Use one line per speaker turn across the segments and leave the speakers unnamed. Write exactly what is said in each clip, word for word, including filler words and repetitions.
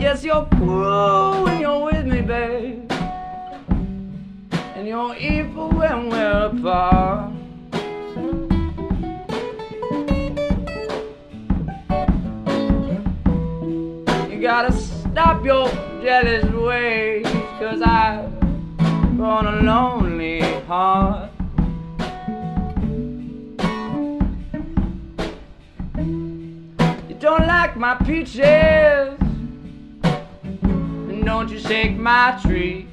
guess you're cool when you're with me, babe, and you're evil when we're apart. You gotta stop your jealous ways, 'cause I've grown a lonely heart. You don't like my peaches, and don't you shake my tree.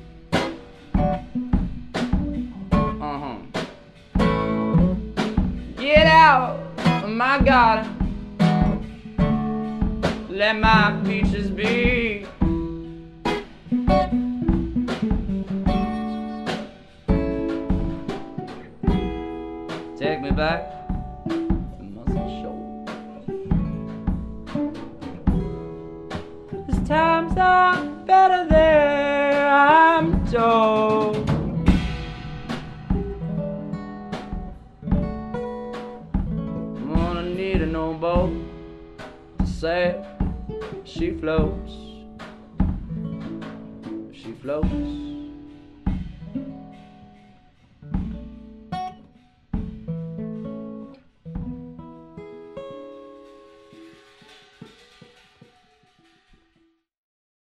Uh-huh. Get out of my garden, let my peaches be. Take me back to Muscle Shoals. These times are better there, I'm told. I'm gonna need an old boat to sail. She floats, she floats.